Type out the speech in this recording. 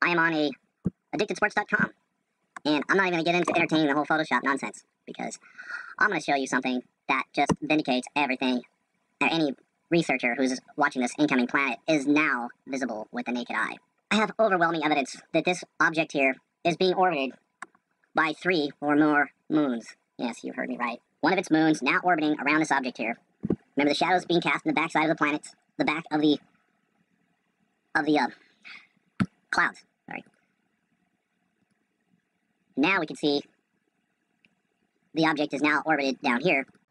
I am on addictedsports.com, and I'm not even going to get into entertaining the whole Photoshop nonsense, because I'm going to show you something that just vindicates everything, or any researcher who's watching this incoming planet is now visible with the naked eye. I have overwhelming evidence that this object here is being orbited by 3 or more moons. Yes, you heard me right. One of its moons now orbiting around this object here. Remember the shadows being cast in the backside of the planets, the back of the clouds. Sorry. Now we can see the object is now orbited down here